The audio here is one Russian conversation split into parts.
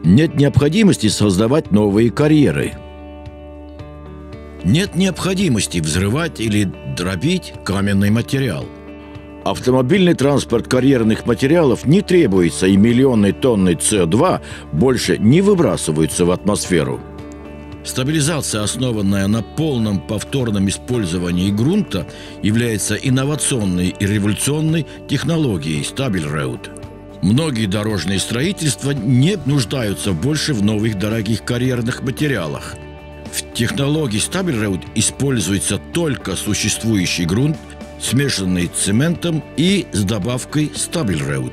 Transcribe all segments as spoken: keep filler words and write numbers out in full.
Нет необходимости создавать новые карьеры. Нет необходимости взрывать или дробить каменный материал. Автомобильный транспорт карьерных материалов не требуется, и миллионы тонны С О два больше не выбрасываются в атмосферу. Стабилизация, основанная на полном повторном использовании грунта, является инновационной и революционной технологией StabilRoad. Многие дорожные строительства не нуждаются больше в новых дорогих карьерных материалах. В технологии StabilRoad используется только существующий грунт, смешанный с цементом и с добавкой StabilRoad.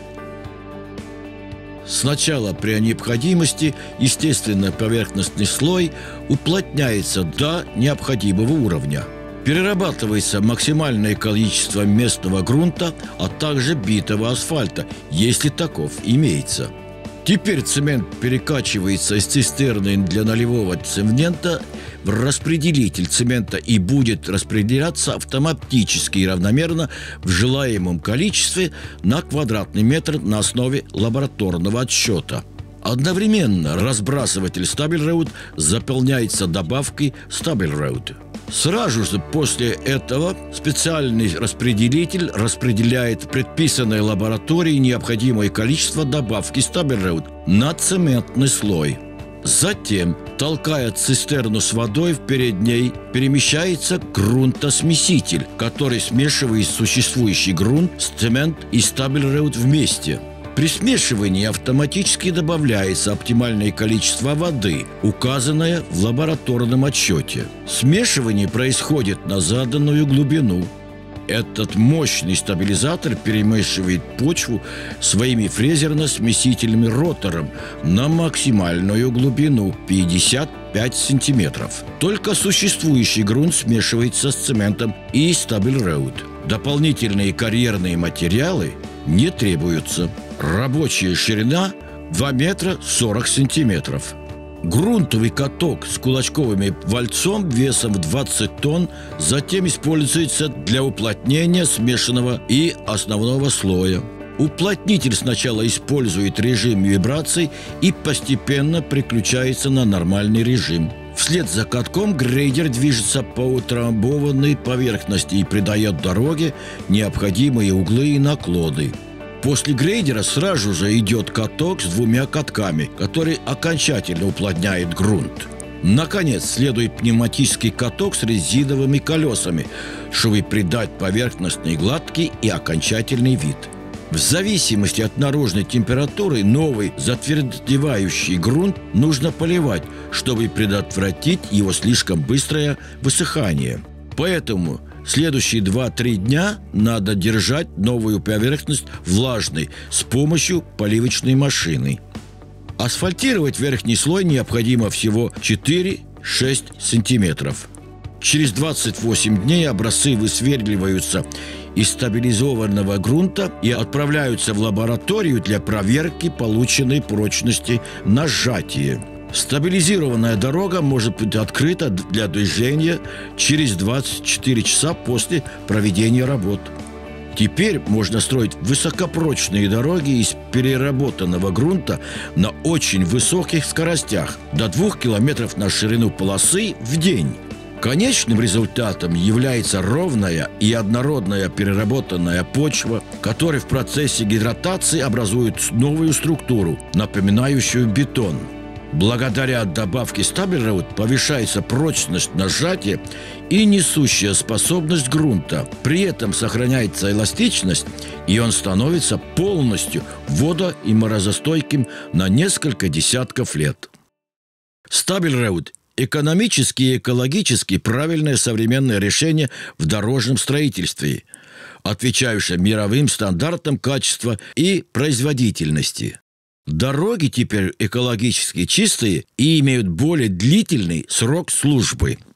Сначала при необходимости естественный поверхностный слой уплотняется до необходимого уровня. Перерабатывается максимальное количество местного грунта, а также битого асфальта, если таков имеется. Теперь цемент перекачивается из цистерны для наливного цемента в распределитель цемента и будет распределяться автоматически и равномерно в желаемом количестве на квадратный метр на основе лабораторного отсчета. Одновременно разбрасыватель StabilRoad заполняется добавкой StabilRoad. Сразу же после этого специальный распределитель распределяет в предписанной лаборатории необходимое количество добавки StabilRoad на цементный слой. Затем, толкая цистерну с водой, перед ней перемещается грунтосмеситель, который смешивает существующий грунт с цемент и StabilRoad вместе. При смешивании автоматически добавляется оптимальное количество воды, указанное в лабораторном отчете. Смешивание происходит на заданную глубину. Этот мощный стабилизатор перемешивает почву своими фрезерно-смесительным ротором на максимальную глубину пятьдесят пять сантиметров. Только существующий грунт смешивается с цементом и StabilRoad. Дополнительные карьерные материалы не требуются. Рабочая ширина два метра сорок сантиметров. Грунтовый каток с кулачковым вальцом весом в двадцать тонн затем используется для уплотнения смешанного и основного слоя. Уплотнитель сначала использует режим вибраций и постепенно переключается на нормальный режим. Вслед за катком грейдер движется по утрамбованной поверхности и придает дороге необходимые углы и наклоны. После грейдера сразу же идет каток с двумя катками, который окончательно уплотняет грунт. Наконец, следует пневматический каток с резиновыми колесами, чтобы придать поверхностный гладкий и окончательный вид. В зависимости от наружной температуры новый затвердевающий грунт нужно поливать, чтобы предотвратить его слишком быстрое высыхание. Поэтому следующие два-три дня надо держать новую поверхность влажной с помощью поливочной машины. Асфальтировать верхний слой необходимо всего четыре-шесть сантиметров. Через двадцать восемь дней образцы высверливаются из стабилизованного грунта и отправляются в лабораторию для проверки полученной прочности на сжатие. Стабилизированная дорога может быть открыта для движения через двадцать четыре часа после проведения работ. Теперь можно строить высокопрочные дороги из переработанного грунта на очень высоких скоростях до двух километров на ширину полосы в день. Конечным результатом является ровная и однородная переработанная почва, которая в процессе гидратации образует новую структуру, напоминающую бетон. Благодаря добавке StabilRoad повышается прочность нажатия и несущая способность грунта. При этом сохраняется эластичность, и он становится полностью водо- и морозостойким на несколько десятков лет. StabilRoad – экономически и экологически правильное современное решение в дорожном строительстве, отвечающее мировым стандартам качества и производительности. Дороги теперь экологически чистые и имеют более длительный срок службы.